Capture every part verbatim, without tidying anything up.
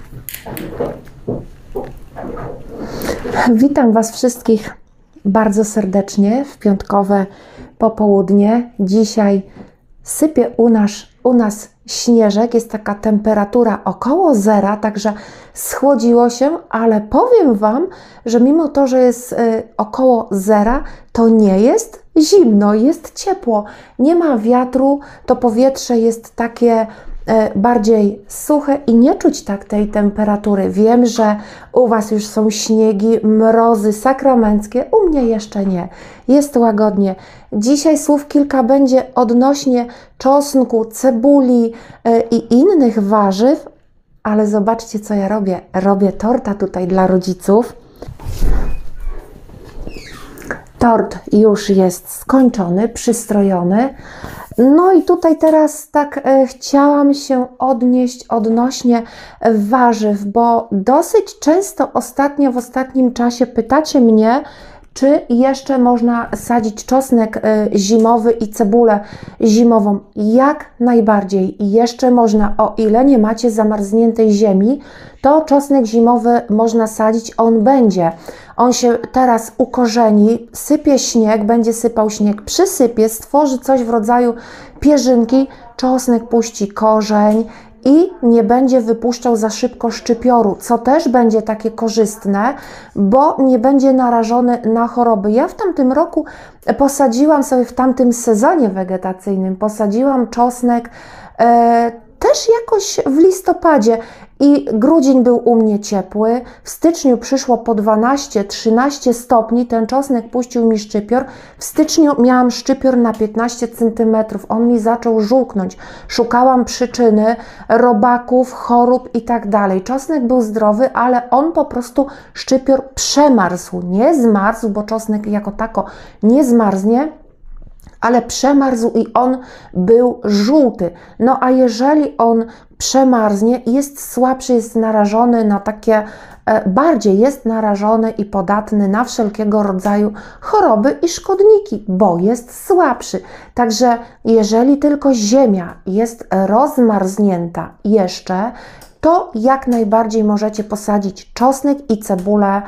Witam Was wszystkich bardzo serdecznie w piątkowe popołudnie. Dzisiaj sypie u nas, u nas śnieżek, jest taka temperatura około zera, także schłodziło się, ale powiem Wam, że mimo to, że jest y, około zera, to nie jest zimno, jest ciepło, nie ma wiatru, to powietrze jest takie bardziej suche i nie czuć tak tej temperatury. Wiem, że u Was już są śniegi, mrozy sakramenckie, u mnie jeszcze nie. Jest łagodnie. Dzisiaj słów kilka będzie odnośnie czosnku, cebuli i innych warzyw, ale zobaczcie, co ja robię. Robię torta tutaj dla rodziców. Tort już jest skończony, przystrojony. No i tutaj teraz tak e, chciałam się odnieść odnośnie warzyw, bo dosyć często ostatnio, w ostatnim czasie pytacie mnie, czy jeszcze można sadzić czosnek e, zimowy i cebulę zimową. Jak najbardziej. Jeszcze można, o ile nie macie zamarzniętej ziemi, to czosnek zimowy można sadzić, on będzie. On się teraz ukorzeni, sypie śnieg, będzie sypał śnieg, przysypie, stworzy coś w rodzaju pierzynki, czosnek puści korzeń i nie będzie wypuszczał za szybko szczypioru, co też będzie takie korzystne, bo nie będzie narażony na choroby. Ja w tamtym roku posadziłam sobie, w tamtym sezonie wegetacyjnym, posadziłam czosnek e, też jakoś w listopadzie i grudzień był u mnie ciepły, w styczniu przyszło po dwanaście trzynaście stopni, ten czosnek puścił mi szczypior, w styczniu miałam szczypior na piętnaście centymetrów, on mi zaczął żółknąć, szukałam przyczyny robaków, chorób i tak dalej. Czosnek był zdrowy, ale on po prostu szczypior przemarzł, nie zmarzł, bo czosnek jako tako nie zmarznie, ale przemarzł i on był żółty. No a jeżeli on przemarznie, jest słabszy, jest narażony na takie, e, bardziej jest narażony i podatny na wszelkiego rodzaju choroby i szkodniki, bo jest słabszy. Także jeżeli tylko ziemia jest rozmarznięta jeszcze, to jak najbardziej możecie posadzić czosnek i cebulę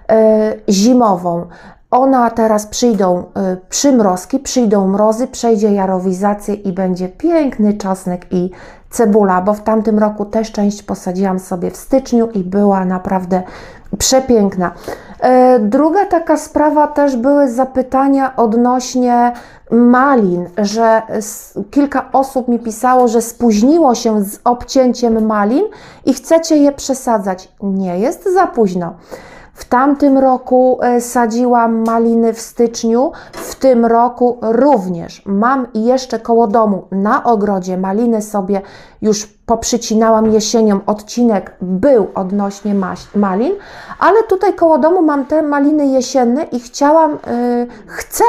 e, zimową. Ona teraz przyjdą y, przymrozki, przyjdą mrozy, przejdzie jarowizację i będzie piękny czosnek i cebula, bo w tamtym roku też część posadziłam sobie w styczniu i była naprawdę przepiękna. Y, druga taka sprawa, też były zapytania odnośnie malin, że kilka osób mi pisało, że spóźniło się z obcięciem malin i chcecie je przesadzać. Nie jest za późno. W tamtym roku sadziłam maliny w styczniu, w tym roku również. Mam jeszcze koło domu na ogrodzie maliny sobie już poprzycinałam jesienią, odcinek był odnośnie malin, ale tutaj koło domu mam te maliny jesienne i chciałam, yy, chcę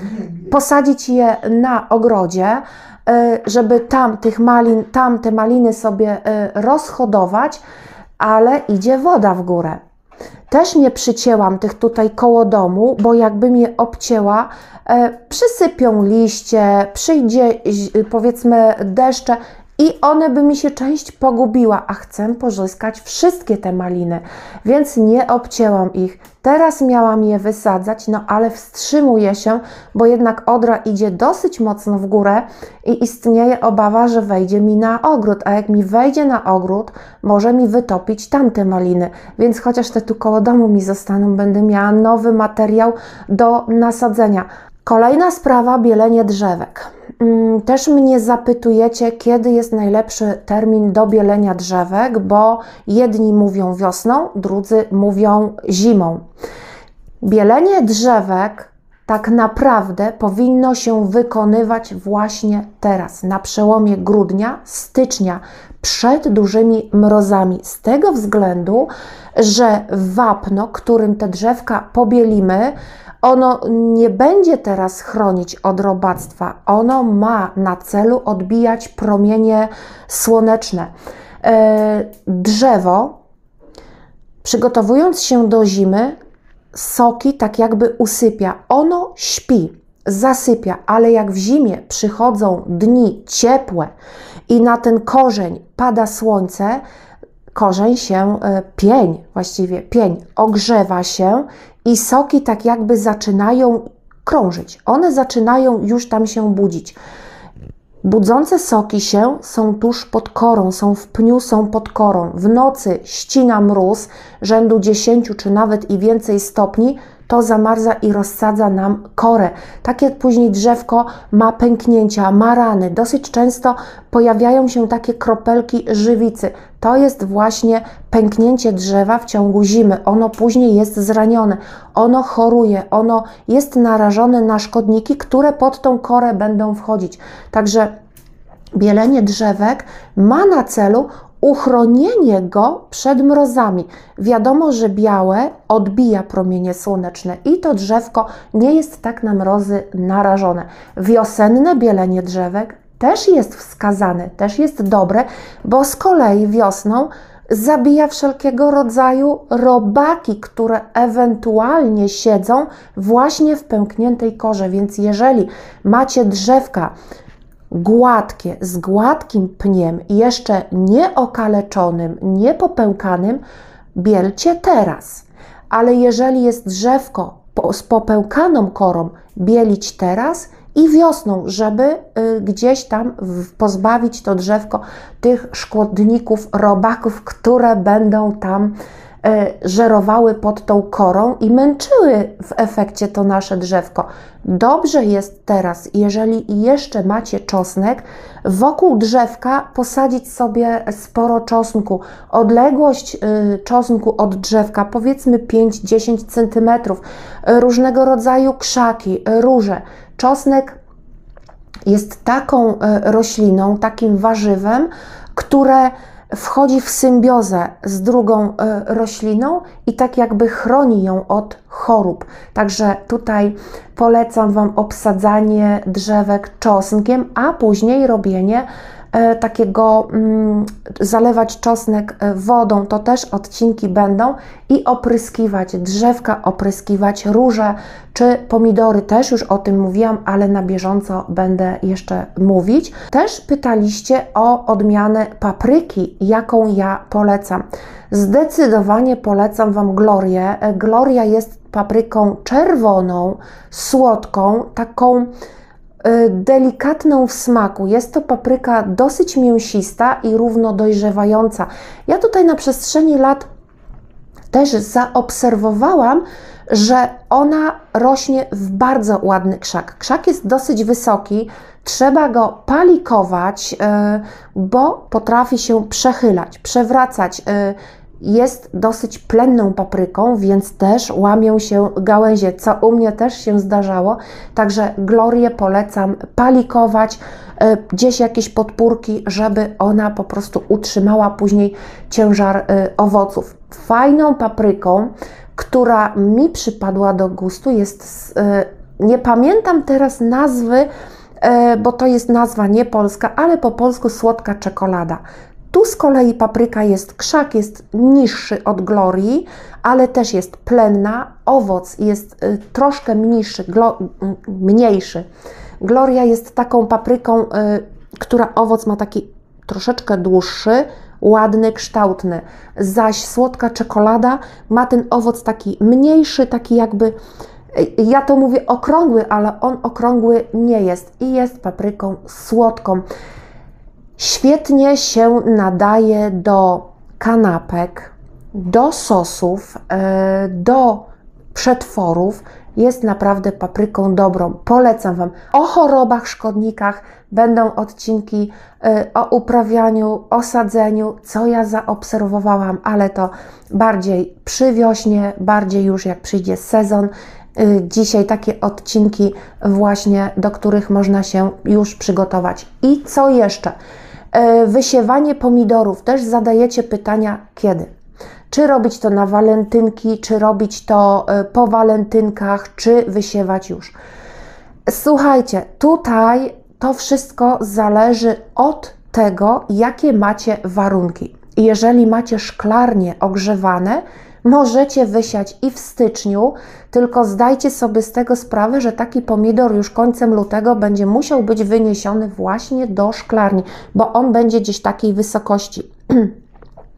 posadzić je na ogrodzie, yy, żeby tam tych malin, tam te maliny sobie yy, rozhodować, ale idzie woda w górę. Też nie przycięłam tych tutaj koło domu, bo jakbym je obcięła, e, przysypią liście, przyjdzie powiedzmy deszcze i one by mi się część pogubiła, a chcę pozyskać wszystkie te maliny, więc nie obcięłam ich. Teraz miałam je wysadzać, no ale wstrzymuję się, bo jednak odra idzie dosyć mocno w górę i istnieje obawa, że wejdzie mi na ogród, a jak mi wejdzie na ogród, może mi wytopić tamte maliny, więc chociaż te tu koło domu mi zostaną, będę miała nowy materiał do nasadzenia. Kolejna sprawa, bielenie drzewek. Też mnie zapytujecie, kiedy jest najlepszy termin do bielenia drzewek, bo jedni mówią wiosną, drudzy mówią zimą. Bielenie drzewek tak naprawdę powinno się wykonywać właśnie teraz, na przełomie grudnia, stycznia, przed dużymi mrozami. Z tego względu, że wapno, którym te drzewka pobielimy, ono nie będzie teraz chronić od robactwa. Ono ma na celu odbijać promienie słoneczne. Drzewo, przygotowując się do zimy, soki tak jakby usypia. Ono śpi, zasypia, ale jak w zimie przychodzą dni ciepłe i na ten korzeń pada słońce, korzeń się, pień, właściwie pień ogrzewa się i soki tak jakby zaczynają krążyć. One zaczynają już tam się budzić. Budzące soki się są tuż pod korą, są w pniu, są pod korą. W nocy ścina mróz rzędu dziesięciu czy nawet i więcej stopni, to zamarza i rozsadza nam korę. Takie później drzewko ma pęknięcia, ma rany. Dosyć często pojawiają się takie kropelki żywicy. To jest właśnie pęknięcie drzewa w ciągu zimy. Ono później jest zranione, ono choruje, ono jest narażone na szkodniki, które pod tą korę będą wchodzić. Także bielenie drzewek ma na celu uchronienie go przed mrozami. Wiadomo, że białe odbija promienie słoneczne i to drzewko nie jest tak na mrozy narażone. Wiosenne bielenie drzewek też jest wskazane, też jest dobre, bo z kolei wiosną zabija wszelkiego rodzaju robaki, które ewentualnie siedzą właśnie w pękniętej korze. Więc jeżeli macie drzewka gładkie, z gładkim pniem, jeszcze nieokaleczonym, niepopękanym, bielcie teraz. Ale jeżeli jest drzewko z popękaną korą, bielić teraz i wiosną, żeby y, gdzieś tam pozbawić to drzewko tych szkodników, robaków, które będą tam y, żerowały pod tą korą i męczyły w efekcie to nasze drzewko. Dobrze jest teraz, jeżeli jeszcze macie czosnek, wokół drzewka posadzić sobie sporo czosnku. Odległość y, czosnku od drzewka powiedzmy pięć do dziesięciu centymetrów. Różnego rodzaju krzaki, róże. Czosnek jest taką y, rośliną, takim warzywem, które wchodzi w symbiozę z drugą y, rośliną i tak jakby chroni ją od chorób. Także tutaj polecam Wam obsadzanie drzewek czosnkiem, a później robienie e, takiego, mm, zalewać czosnek wodą, to też odcinki będą, i opryskiwać drzewka, opryskiwać róże czy pomidory. Też już o tym mówiłam, ale na bieżąco będę jeszcze mówić. Też pytaliście o odmianę papryki, jaką ja polecam. Zdecydowanie polecam Wam Glorię. Gloria jest papryką czerwoną, słodką, taką y, delikatną w smaku. Jest to papryka dosyć mięsista i równo dojrzewająca. Ja tutaj na przestrzeni lat też zaobserwowałam, że ona rośnie w bardzo ładny krzak. Krzak jest dosyć wysoki, trzeba go palikować, y, bo potrafi się przechylać, przewracać. Y, Jest dosyć plenną papryką, więc też łamią się gałęzie, co u mnie też się zdarzało. Także Glorię polecam palikować, y, gdzieś jakieś podpórki, żeby ona po prostu utrzymała później ciężar y, owoców. Fajną papryką, która mi przypadła do gustu, jest, y, nie pamiętam teraz nazwy, y, bo to jest nazwa nie polska, ale po polsku słodka czekolada. Tu z kolei papryka jest, krzak jest niższy od Glorii, ale też jest plenna, owoc jest y, troszkę mniejszy, glo, y, mniejszy. Gloria jest taką papryką, y, która owoc ma taki troszeczkę dłuższy, ładny, kształtny, zaś słodka czekolada ma ten owoc taki mniejszy, taki jakby, y, ja to mówię okrągły, ale on okrągły nie jest i jest papryką słodką. Świetnie się nadaje do kanapek, do sosów, do przetworów. Jest naprawdę papryką dobrą. Polecam Wam. O chorobach, szkodnikach będą odcinki, o uprawianiu, o sadzeniu, co ja zaobserwowałam, ale to bardziej przy wiośnie, bardziej już jak przyjdzie sezon. Dzisiaj takie odcinki właśnie, do których można się już przygotować. I co jeszcze? Wysiewanie pomidorów. Też zadajecie pytania, kiedy? Czy robić to na walentynki, czy robić to po walentynkach, czy wysiewać już? Słuchajcie, tutaj to wszystko zależy od tego, jakie macie warunki. Jeżeli macie szklarnie ogrzewane, możecie wysiać i w styczniu, tylko zdajcie sobie z tego sprawę, że taki pomidor już końcem lutego będzie musiał być wyniesiony właśnie do szklarni, bo on będzie gdzieś takiej wysokości.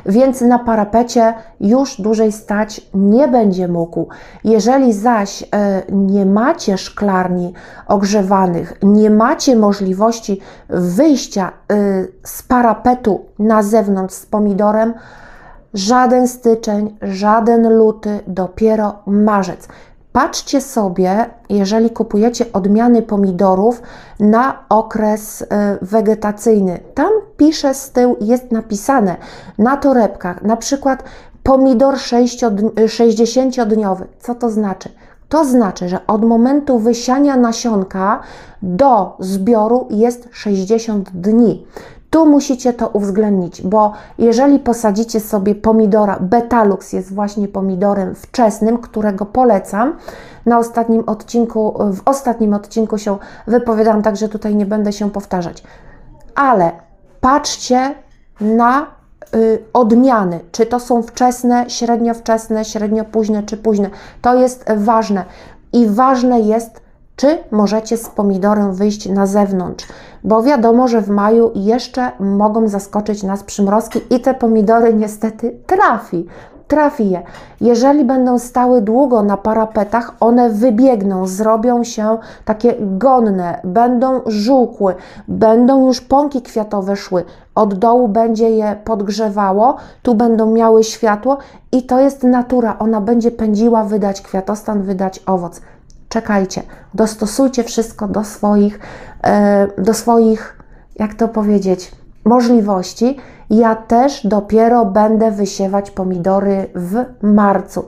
więc na parapecie już dłużej stać nie będzie mógł. Jeżeli zaś y, nie macie szklarni ogrzewanych, nie macie możliwości wyjścia y, z parapetu na zewnątrz z pomidorem, żaden styczeń, żaden luty, dopiero marzec. Patrzcie sobie, jeżeli kupujecie odmiany pomidorów, na okres wegetacyjny. Tam pisze z tyłu, jest napisane na torebkach, na przykład pomidor sześćdziesięciodniowy. Co to znaczy? To znaczy, że od momentu wysiania nasionka do zbioru jest sześćdziesiąt dni. Tu musicie to uwzględnić, bo jeżeli posadzicie sobie pomidora, Betalux jest właśnie pomidorem wczesnym, którego polecam. Na ostatnim odcinku, w ostatnim odcinku się wypowiadam, także tutaj nie będę się powtarzać. Ale patrzcie na y, odmiany, czy to są wczesne, średnio wczesne, średnio późne, czy późne. To jest ważne i ważne jest, czy możecie z pomidorem wyjść na zewnątrz, bo wiadomo, że w maju jeszcze mogą zaskoczyć nas przymrozki i te pomidory niestety trafi, trafi je. Jeżeli będą stały długo na parapetach, one wybiegną, zrobią się takie gonne, będą żółkły, będą już pąki kwiatowe szły, od dołu będzie je podgrzewało, tu będą miały światło i to jest natura, ona będzie pędziła wydać kwiatostan, wydać owoc. Czekajcie, dostosujcie wszystko do swoich, do swoich, jak to powiedzieć, możliwości. Ja też dopiero będę wysiewać pomidory w marcu,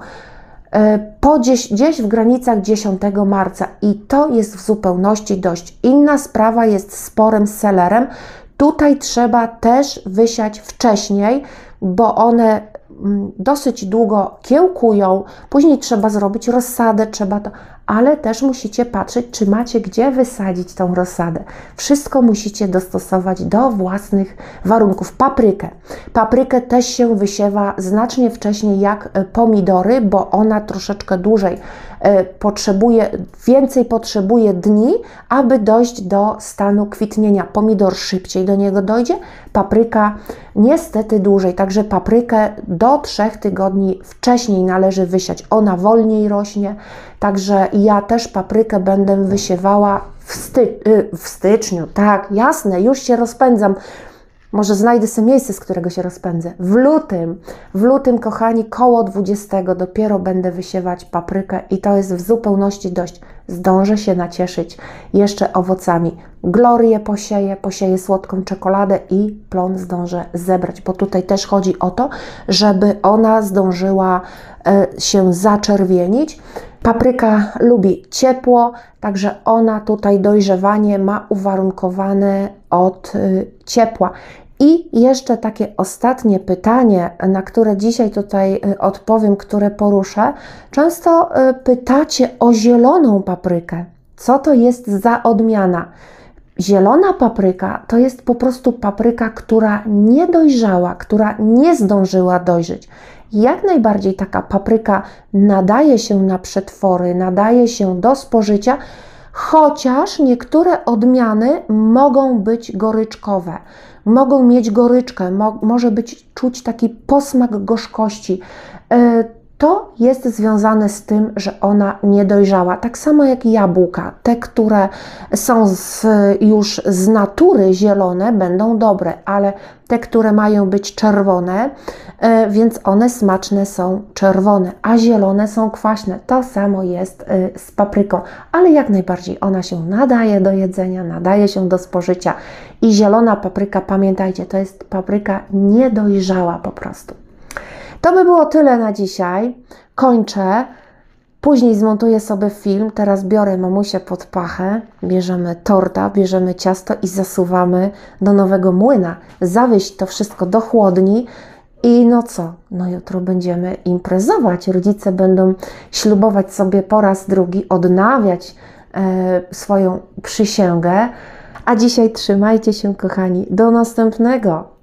po gdzieś, gdzieś w granicach dziesiątego marca i to jest w zupełności dość. Inna sprawa jest z sporym selerem. Tutaj trzeba też wysiać wcześniej, bo one dosyć długo kiełkują, później trzeba zrobić rozsadę, trzeba to, ale też musicie patrzeć, czy macie gdzie wysadzić tą rozsadę. Wszystko musicie dostosować do własnych warunków. Paprykę. Paprykę też się wysiewa znacznie wcześniej jak pomidory, bo ona troszeczkę dłużej potrzebuje, więcej potrzebuje dni, aby dojść do stanu kwitnienia. Pomidor szybciej do niego dojdzie, papryka niestety dłużej, także paprykę do trzech tygodni wcześniej należy wysiać. Ona wolniej rośnie, także ja też paprykę będę wysiewała w, sty w styczniu, tak, jasne, już się rozpędzam. Może znajdę sobie miejsce, z którego się rozpędzę. W lutym, w lutym, kochani, koło dwudziestego dopiero będę wysiewać paprykę i to jest w zupełności dość. Zdążę się nacieszyć jeszcze owocami. Glorię posieję, posieję słodką czekoladę i plon zdążę zebrać, bo tutaj też chodzi o to, żeby ona zdążyła y, się zaczerwienić. Papryka lubi ciepło, także ona tutaj dojrzewanie ma uwarunkowane od y, ciepła. I jeszcze takie ostatnie pytanie, na które dzisiaj tutaj y, odpowiem, które poruszę. Często y, pytacie o zieloną paprykę. Co to jest za odmiana? Zielona papryka to jest po prostu papryka, która nie dojrzała, która nie zdążyła dojrzeć. Jak najbardziej taka papryka nadaje się na przetwory, nadaje się do spożycia, chociaż niektóre odmiany mogą być goryczkowe, mogą mieć goryczkę, mo może być czuć taki posmak gorzkości. To jest związane z tym, że ona nie dojrzała. Tak samo jak jabłka. Te, które są z, już z natury zielone, będą dobre, ale te, które mają być czerwone, więc one smaczne są czerwone, a zielone są kwaśne. To samo jest z papryką, ale jak najbardziej ona się nadaje do jedzenia, nadaje się do spożycia i zielona papryka, pamiętajcie, to jest papryka niedojrzała po prostu. To by było tyle na dzisiaj. Kończę. Później zmontuję sobie film. Teraz biorę mamusię pod pachę, bierzemy torta, bierzemy ciasto i zasuwamy do nowego młyna. Zawieźć to wszystko do chłodni i no co? No jutro będziemy imprezować. Rodzice będą ślubować sobie po raz drugi, odnawiać e, swoją przysięgę. A dzisiaj trzymajcie się, kochani. Do następnego.